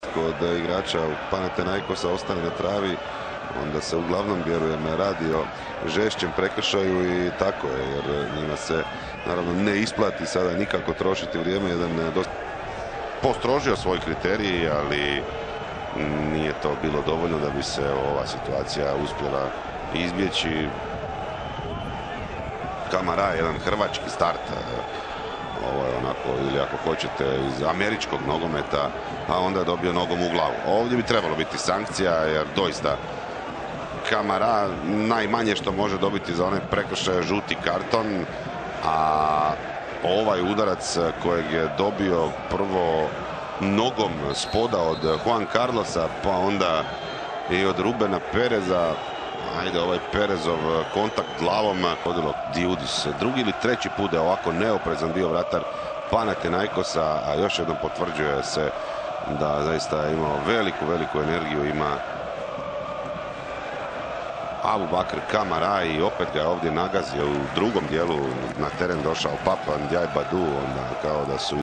kod igrača Panathinaikosa ostane na travi, onda se uglavnom, vjerujem, radi o žešćem prekršaju i tako je, jer njima se naravno ne isplati sada nikako trošiti vrijeme. Jedan dosta postrožio svoj kriterij, ali nije to bilo dovoljno da bi se ova situacija uspjela izbjeći. Kamara, jedan hrvački start, ovo je onako, ili ako hoćete, iz američkog nogometa, a onda je dobio nogom u glavu. Ovdje bi trebalo biti sankcija, jer doista Kamara najmanje što može dobiti za onaj prekršaj je žuti karton, a ovaj udarac kojeg je dobio prvo nogom spoda od Juan Carlosa, pa onda i od Rubena Pereza. Ajde, ovaj Perezov kontakt glavom podilo Diudis. Drugi ili treći put da je ovako neoprezan bio vratar Panathinaikosa, a još jednom potvrđuje se da zaista je imao veliku energiju, ima Aboubakar Kamara i opet ga je ovdje nagazio u drugom dijelu. Na teren došao Papa Ndiaye Badou, onda kao da su